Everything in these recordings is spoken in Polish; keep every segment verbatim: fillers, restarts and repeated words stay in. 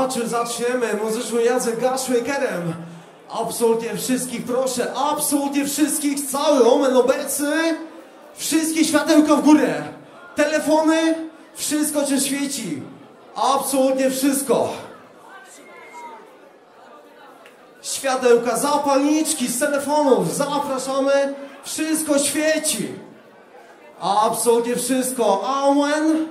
Zaczy, zaczniemy muzyczny Jacek Gaszmakerem. Absolutnie wszystkich proszę, absolutnie wszystkich, cały omen obecny. Wszystkie światełka w górę. Telefony, wszystko cię świeci. Absolutnie wszystko. Światełka, zapalniczki z telefonów, zapraszamy. Wszystko świeci. Absolutnie wszystko. Amen.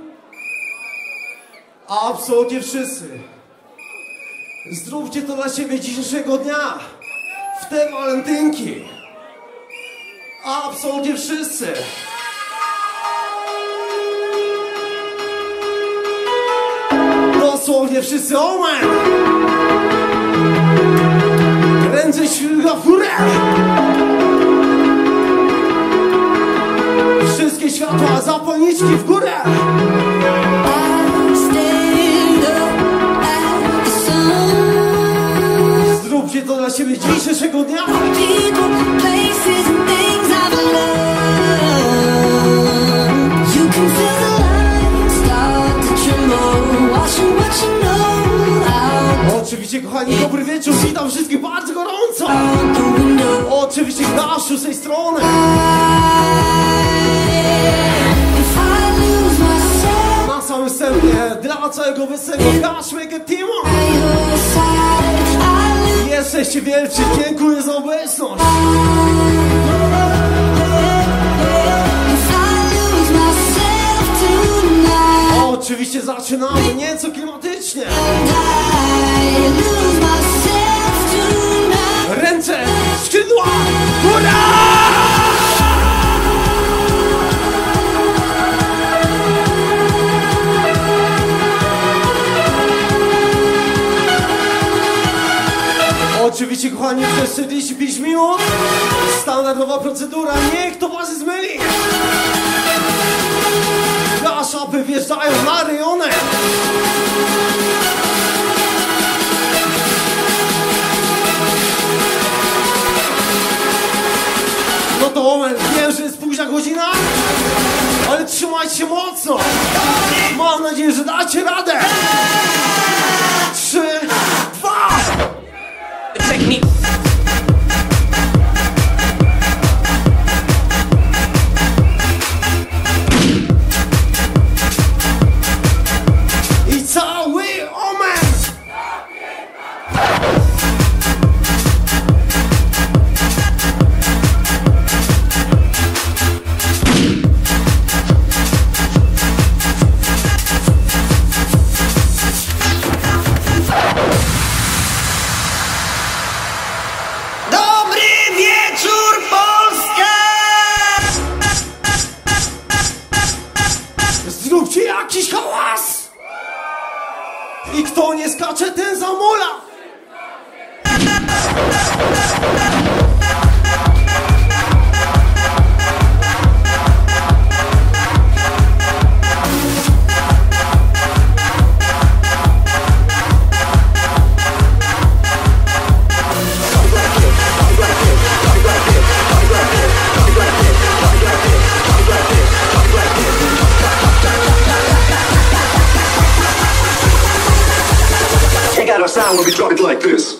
Absolutnie wszyscy. Zróbcie to dla siebie dzisiejszego dnia. W te walentynki. Absolutnie wszyscy. Dosłownie wszyscy. Amen. Ręce światła w górę. Wszystkie światła, zapalniczki w górę. Zróbcie to dla siebie dzisiejszego dnia. Oczywiście, kochani, dobry wieczór, witam wszystkich bardzo gorąco. Oczywiście Gaszu z tej strony. Na samym wstępie dla całego wesołego Gaszmaker teamu. Jesteście wielcy, dziękuję za obecność. Oczywiście zaczynamy nieco klimatycznie. Ręce, skrzydła, góra! Oczywiście, kochani, przez czterdzieści pięć minut standardowa procedura, niech to was zmyli. Gaszapy wjeżdżają na rejony. No to moment, wiem, że jest późna godzina, ale trzymajcie się mocno. Mam nadzieję, że dacie radę. Trzy, dwa. Technique. I cały omen. Zróbcie jakiś hałas! I kto nie skacze, ten zamula! Check out our sound when we drop it like this.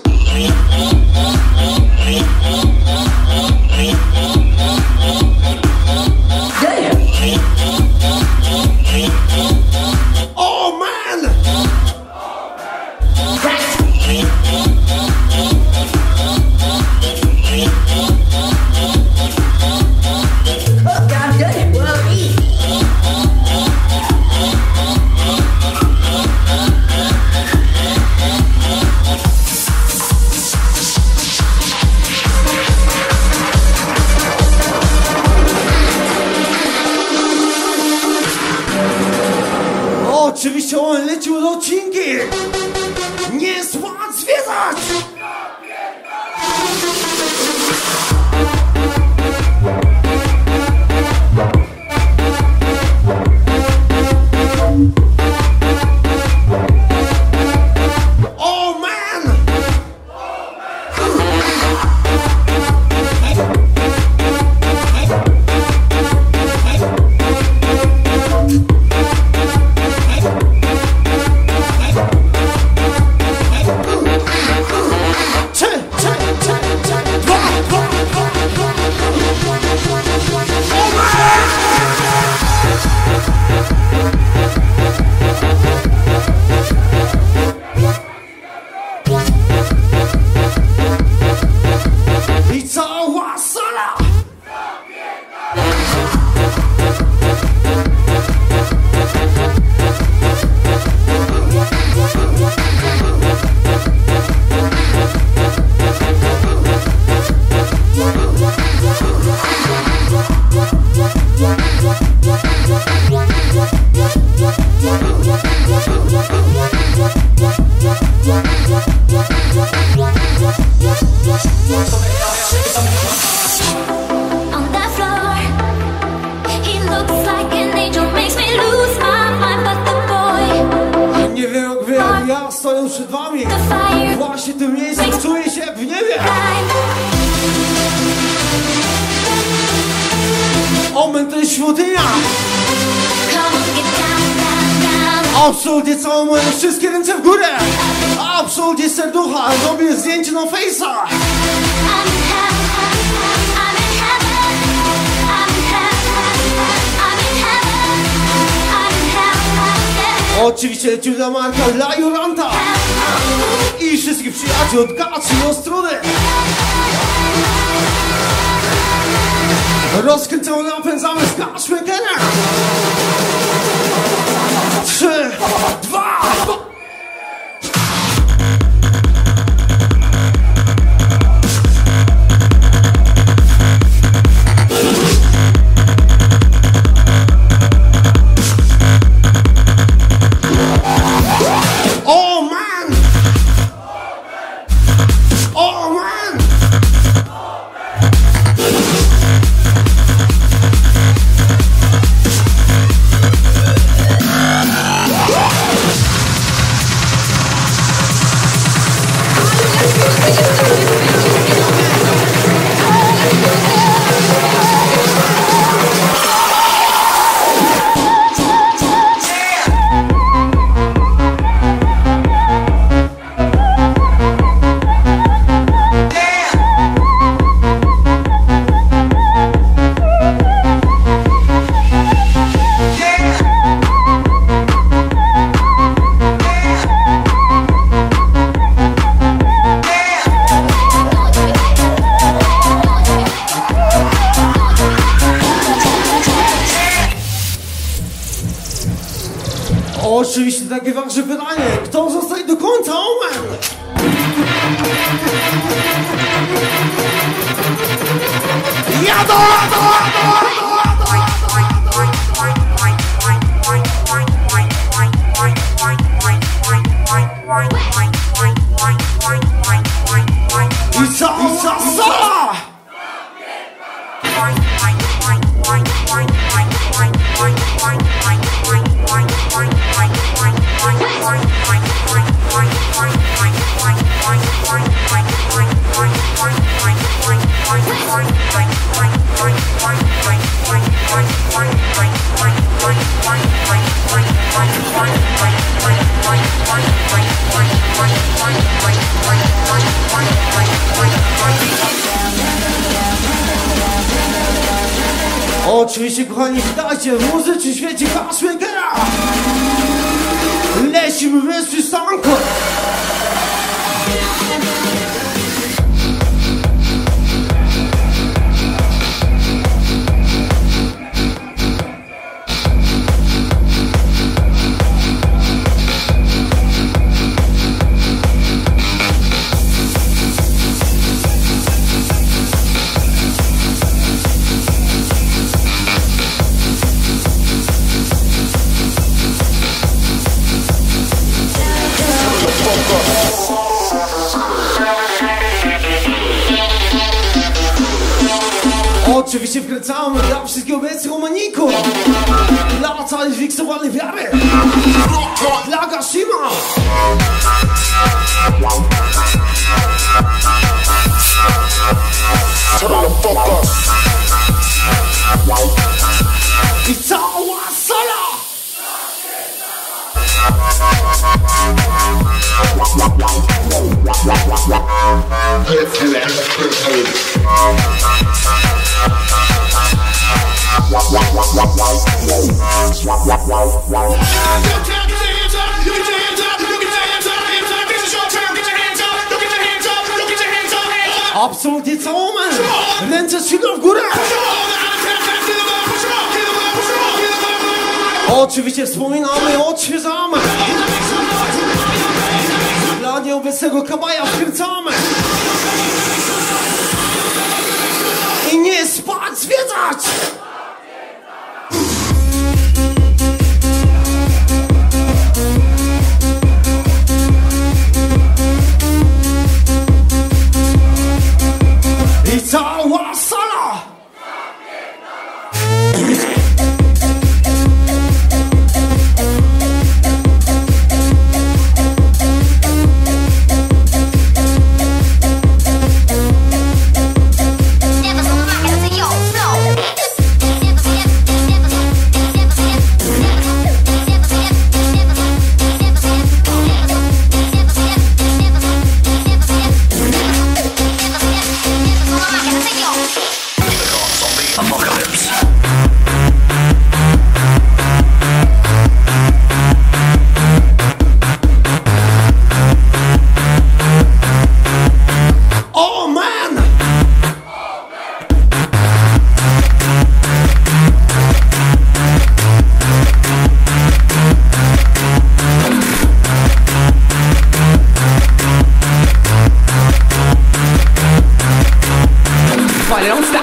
Damn! Oh man! God damn, well, eat. właśnie w tym miejscu czuję się w niebie. Omen to jest świątynia. Absolutnie całą moją, wszystkie ręce w górę. Absolutnie serducha, robię zdjęcie na Face'a. Oczywiście lecimy dla Marka, dla Juranta i wszystkich przyjaciół od Kaczy i Ostrudy. Rozkręcamy, napędzamy, skaczmy, Kenner! Trzy, dwa, oh man! Oh man! Oczywiście takie ważne pytanie, kto zostaje do końca, Omen? Jadą, jadą, jadą, I co, i co, co? Oczywiście, kochani, witajcie w muzycznym świecie Housemakera! Lecimy mistrz Sanko! Oczywiście wkręcamy dla wszystkich obecnych omaników, dla całej zfiksowanej wiary, dla Gashima. I cała sala. Absolutnie całą ręce silno w górę. Oczywiście wspominamy, odświeżamy. Dla nieobecnego kabaja wkręcamy. I nie spać, zwiedzać! I cała sala!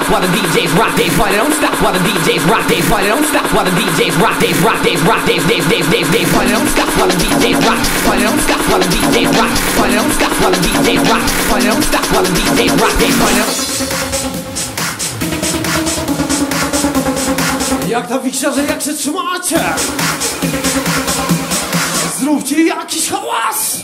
while the D Js rock. Days party don't stop while the D Js rock. Days party don't stop while the D Js rock. Days rock. Days rock. Days days days days days party don't stop while the D Js rock. Party don't stop while the D Js rock. Party don't stop while the D Js rock. Party don't stop while the D Js rock. Days party don't. Jak tam wiksiarze, jak się trzymacie? Zróbcie jakiś hałas!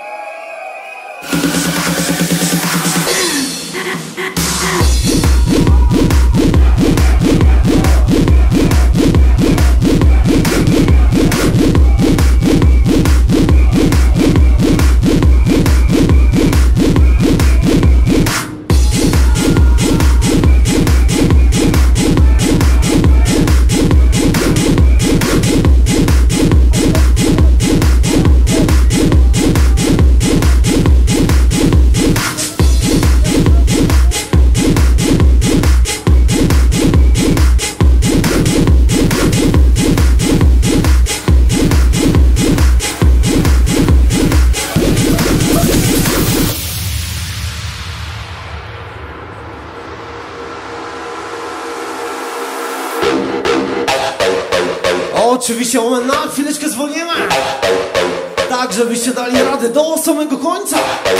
Oczywiście moment, na chwileczkę zwolnimy, tak żebyście dali radę do samego końca.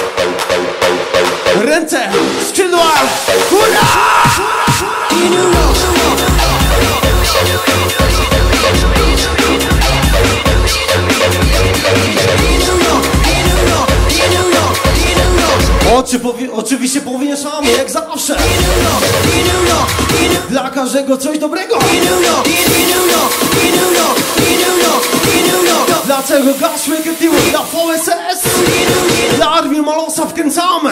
Ręce, skrzydła, góra! Oczy powi oczywiście powieszamy jak zawsze. Dla każdego coś dobrego. Dla całego Gaszły Ekipy, dla V S S, dla Armii Malosa wkręcamy.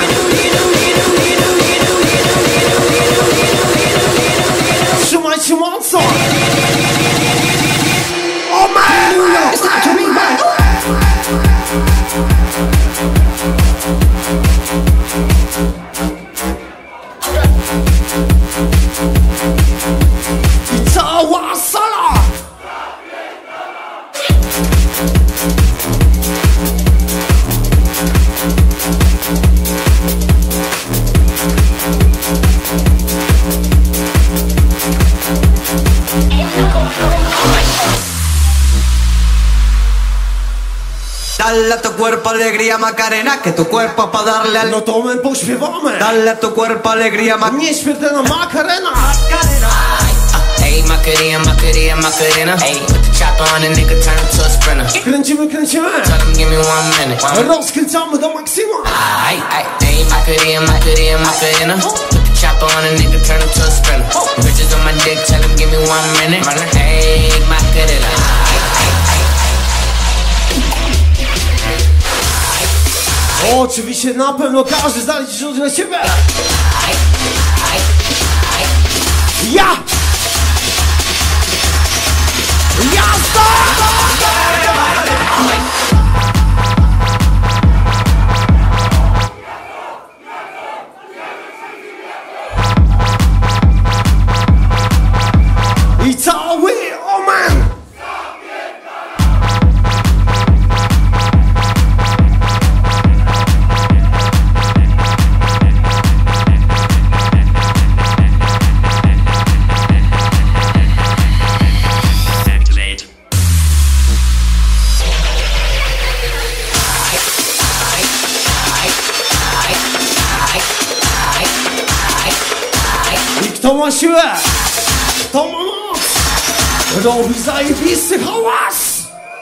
Trzymajcie mocno. Oh man! It's time to rewind. I cała sala! Dale a tu cuerpo alegría Macarena, que tu cuerpo pa darle al... No to my pośpiewamy. Dale a tu cuerpo alegría Macarena. Nieśmiertelna Macarena. Hey, Macarena, Macarena, Macarena. Hey, put the chopper on a nigga, turn him to a sprinter. Kręcimy, kręcimy. Tell him give me one minute. Rozkręcamy do maksimum. Ay, ay, hey, Macarena, Macarena, Macarena. Put the chopper on a nigga, turn him to a sprinter. Bitches on my dick, tell him give me one minute. Hey, Macarena. Oczywiście na pewno każdy znajdzie się na siebie. Ja! Jazda! I cały omen! Kto ma siłę, to ma moc, robi zajebisty hałas.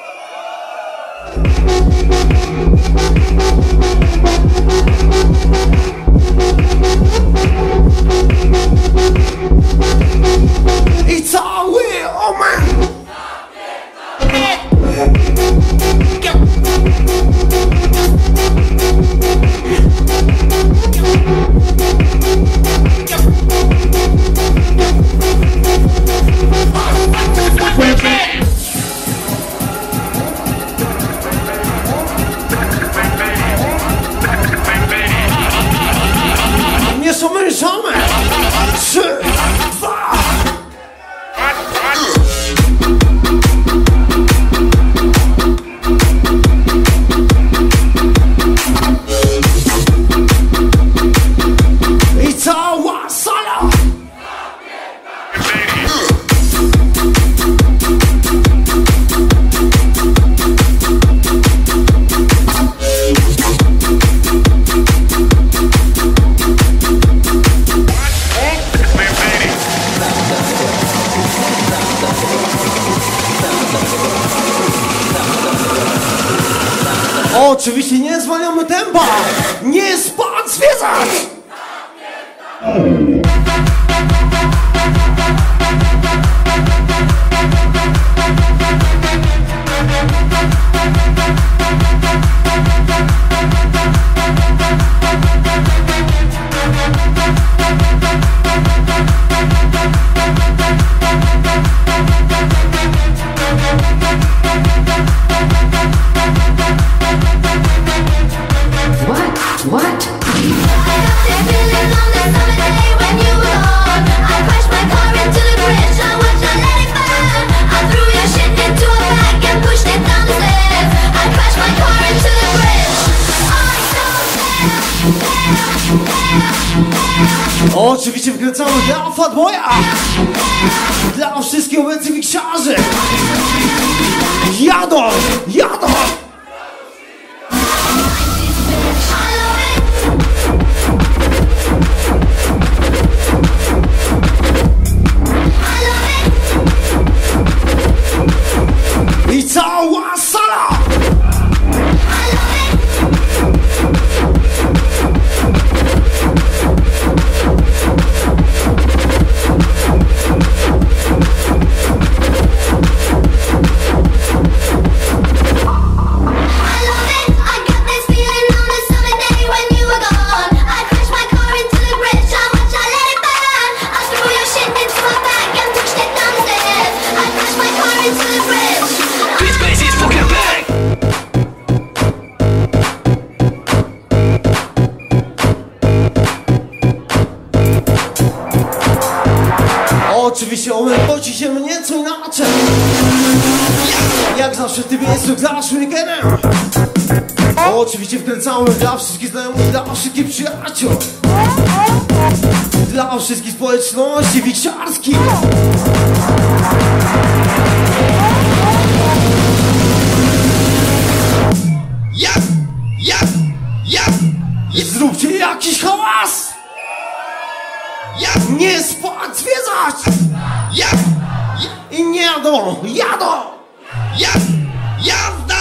I cały omen. Nie somężamy. Trzy, dwa. I cała sala. Oczywiście nie zwalniamy tempa! Nie spać, zwiedzać! Oczywiście wkręcamy dla Fatboya, dla wszystkich obecnych miksiarzy. Jadą, jadą. I cała sala. Oczywiście obchodzi się nieco inaczej. Jak zawsze w tym miejscu dla Shurikerem. Oczywiście wkręcamy dla wszystkich znajomych, dla wszystkich przyjaciół, dla wszystkich społeczności wiksiarskich. Yep, yep, yep. Zróbcie jakiś hałas! Yep. Nie spać, zwiedzać! Yep. I nie jadą, jadą! Yep. Jazda!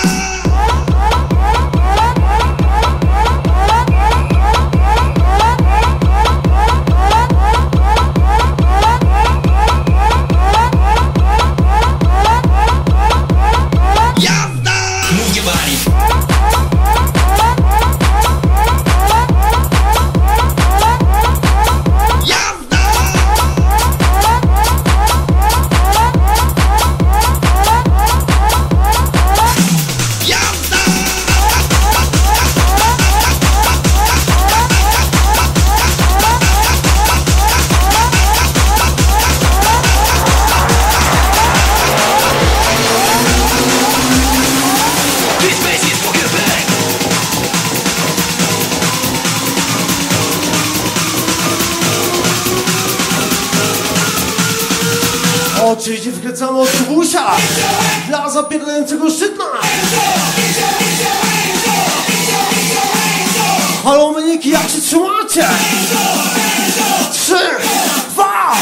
Jazda! Move your body. Oczywiście wkręcamy od Kubusia dla zapierdającego szczytna. Halo meniki, jak się trzymacie? Trzy, dwa.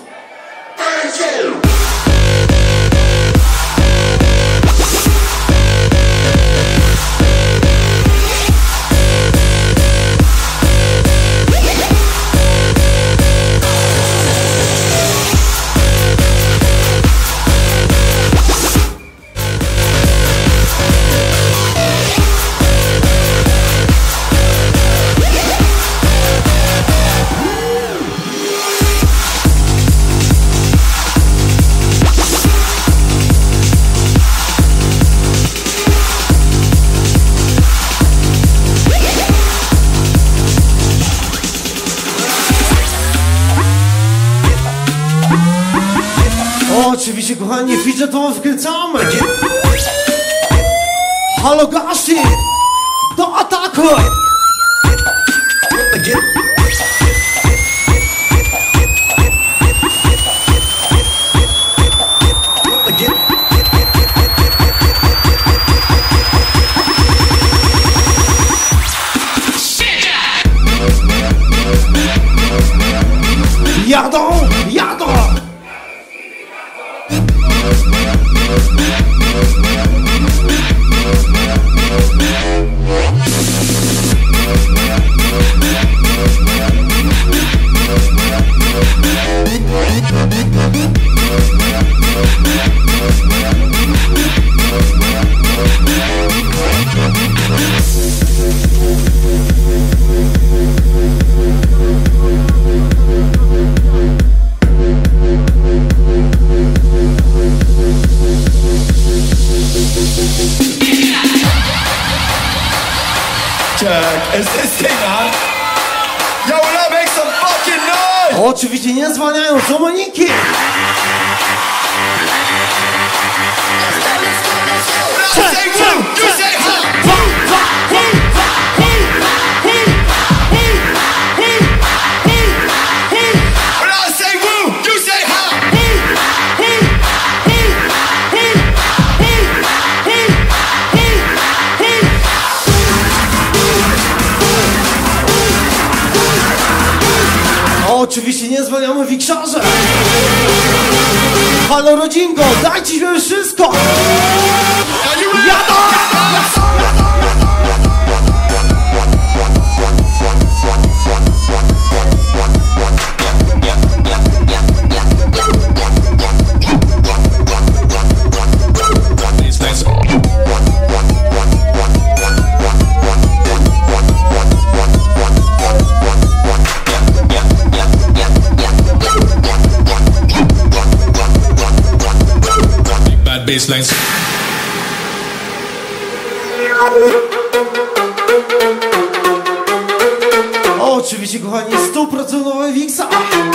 Oczywiście, kochani, fidżetowo wkręcamy. Halo, Gashi! Do ataku! Jadą! Jadą! Oczywiście nie zwalniają z Dominiki. Oczywiście nie zwalniamy wiksiarze. Halo rodzinko, dajcie mi wszystko. Jadą! Baselines. Oczywiście, kochani, stuprocentowe Wiksa.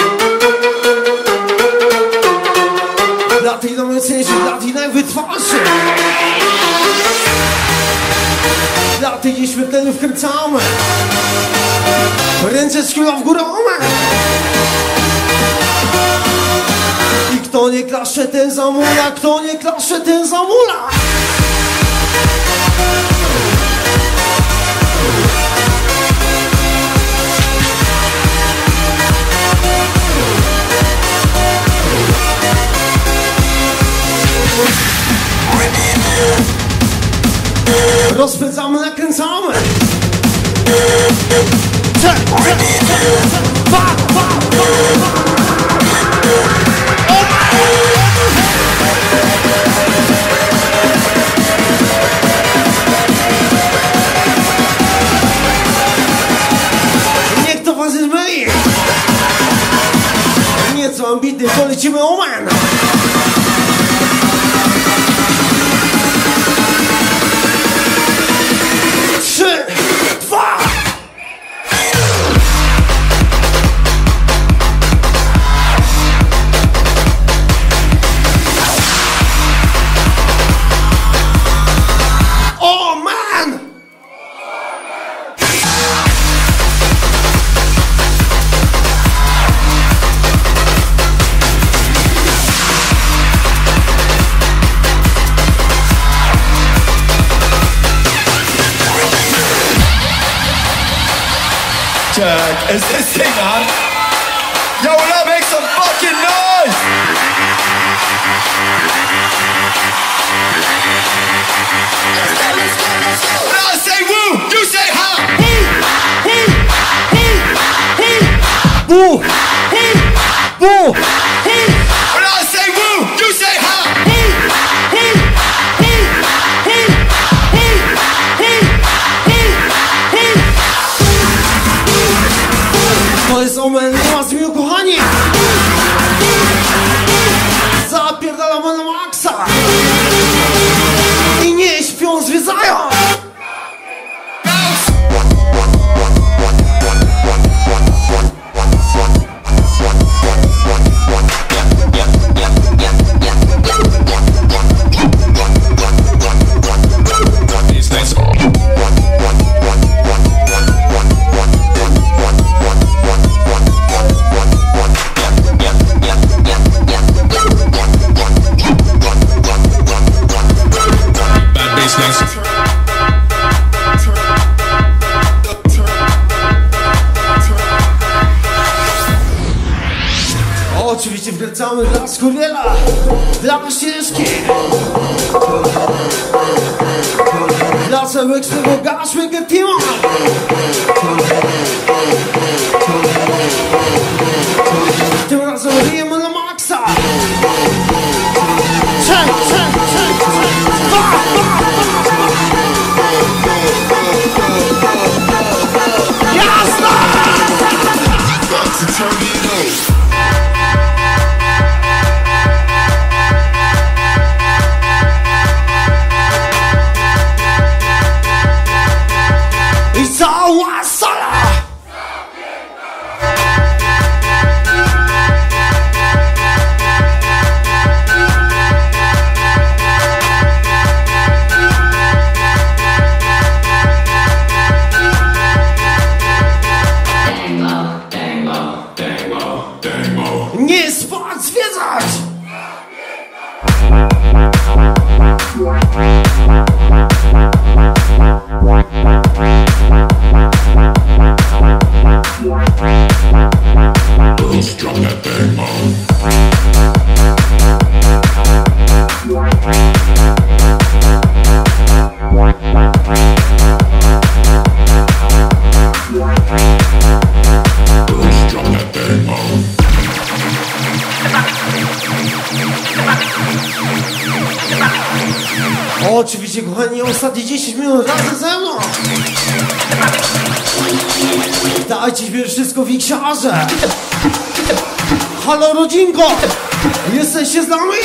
Dla tych najmocniejszych, dla tych najwytrwalszych. Dla tych nieśmiertelnych wkręcamy. Ręce skrzydła w górę, omen. I kto nie klasze, ten zamula. Kto nie klasze, ten zamula. Rozpędzamy, nakręcamy. Tre, tre, tre, ba, ba, ba, ba. Niech to was zmyli. Nieco ambitny, polecimy omen. Trzy, dwa. Oh man! Jack, is this thing on? Yo, now make some fucking noise! When I say woo, you say ha! Boo! Boo! When I say woo, you say ha! To jest omen, nie ma zmiłu, kochani! Zapierdalamy na maksa! I nie śpią, zwiedzają! Oczywiście wkręcamy dla skurwiela, dla ścieżki, dla całego gaszmy teama. Tym razem ryjemy na maksa. Czek, czek, czek, czek. Ba, ba, ba. Jasna! I cała sala! Nie spać, zwiedzać! Girls, drop that thing, mom. Girls, drop that thing, mom. Oczywiście, kochani, ostatnie dziesięć minut razem ze mną. Dajcie mi wszystko w iksiarze. Halo, rodzinko! Jesteście z nami?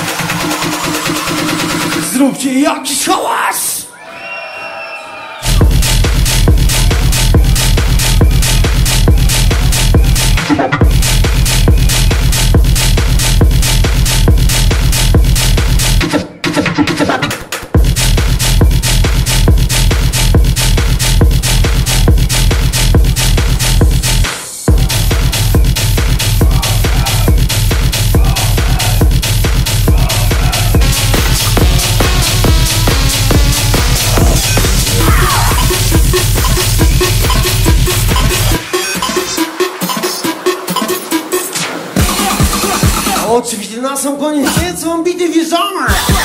Zróbcie jakiś hałas! Oczywiście na sam koniec nieco bity wjeżdżamy!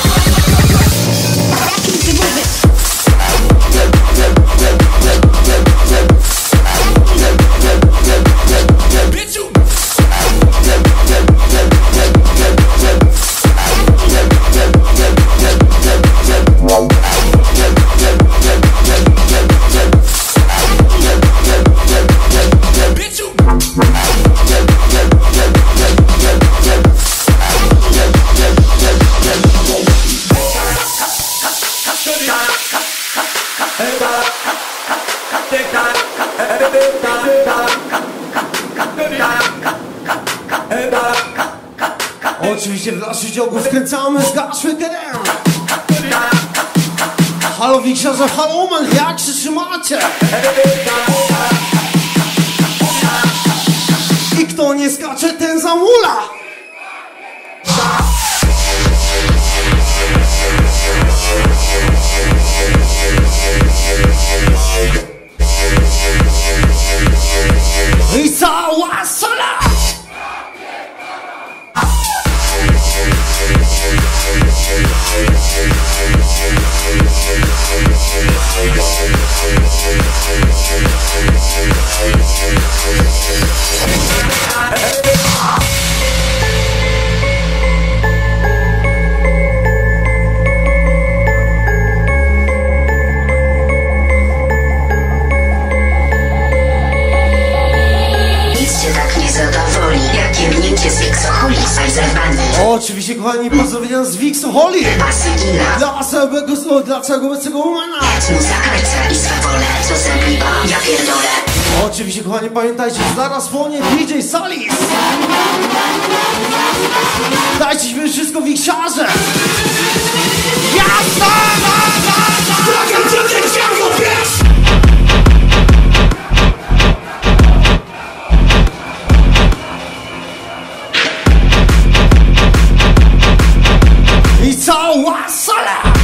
Oczywiście w naszych działku wkręcamy z Gaszwykerem. Halo Wiksiarze, halo man, jak się trzymacie? I kto nie skacze, ten zamula. I cała sala. Oczywiście, kochani, pozdrowienia z Wixoholi. Dla całego, dla całego obecnego umana. Oczywiście, kochani, pamiętajcie, zaraz płonie D J Salis. Dajcie mi wszystko w Wixiarze. Jasna! I cała sala!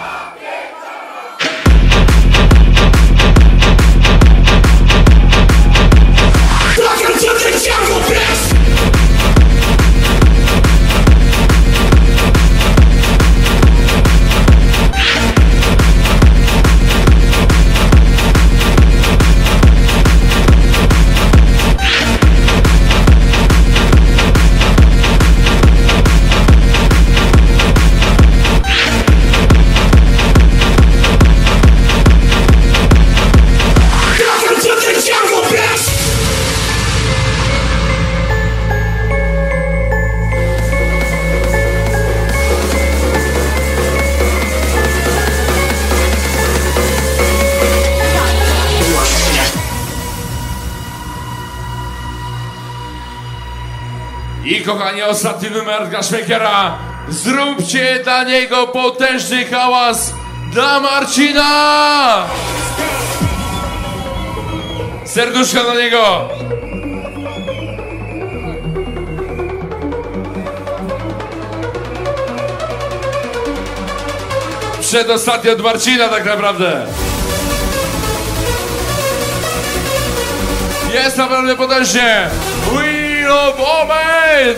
I kochani, ostatni numer Gaszwykiera. Zróbcie dla niego potężny hałas dla Marcina! Serduszko dla niego! Przedostatni od Marcina tak naprawdę. Jest naprawdę potężnie. Wheel of Omen!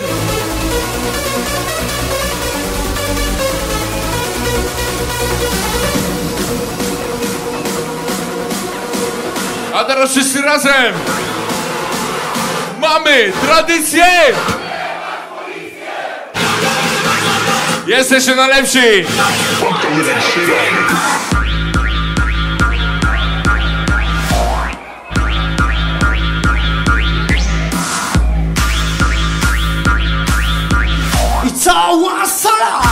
A teraz wszyscy razem. Mamy tradycję. Jesteście najlepsi. I cała sala!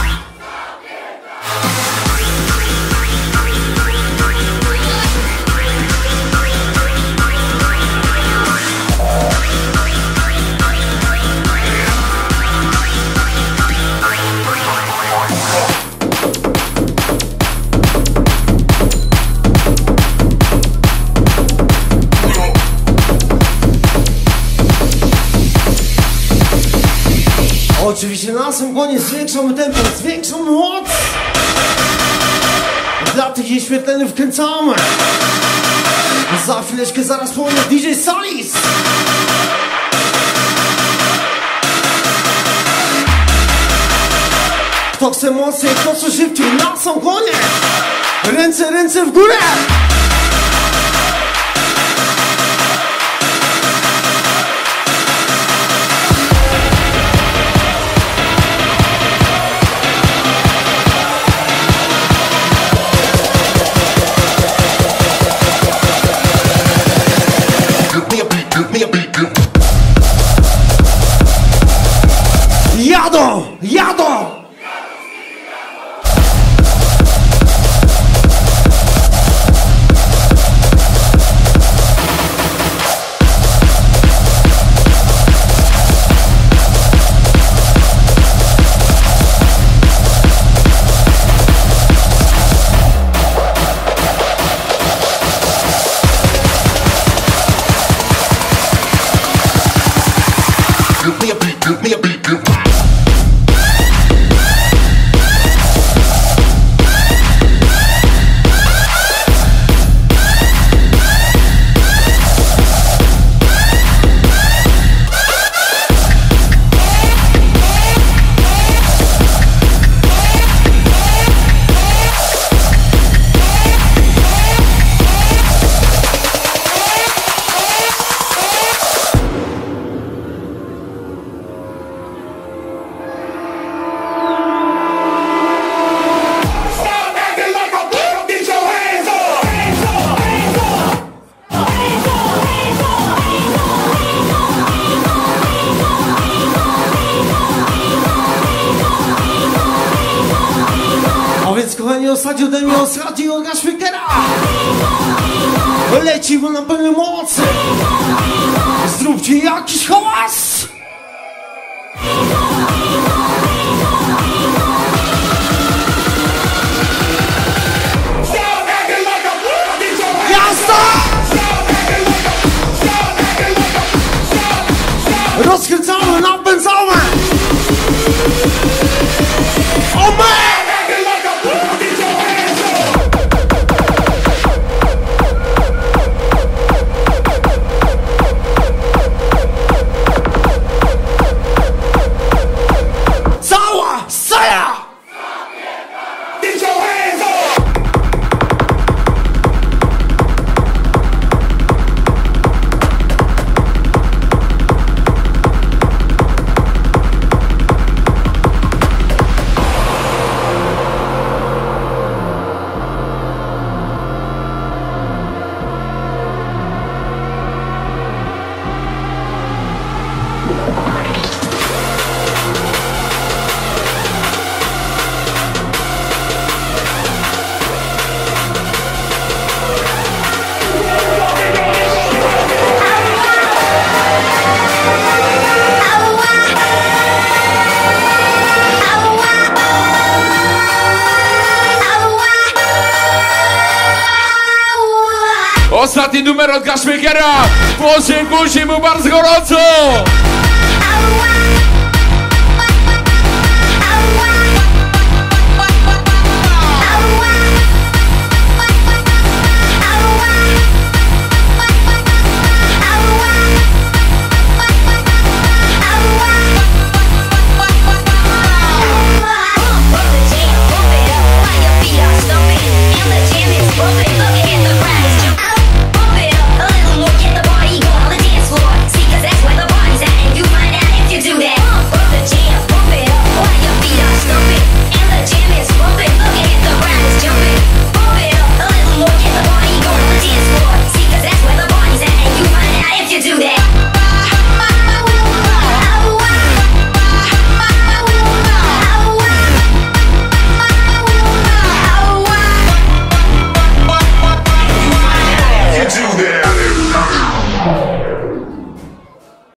Oczywiście na sam koniec zwiększamy tempo, zwiększamy moc. Dla tych nieświetlonych wkręcamy. Za chwileczkę zaraz po mnie D J Salis. Kto chce mocniej, kto chce szybciej, na sam koniec. Ręce, ręce w górę. Jadą! Jadą! Kochani, ostatni ode mnie, ostatni od Gaszwikera. Lecimy na pełnej mocy. Zróbcie jakiś hałas. Jazda! Rozkręcamy, napędzamy. Amen! Ostatni numer od Gaszwikera. Podziękujcie mu bardzo gorąco. Wow. tańczył, nie?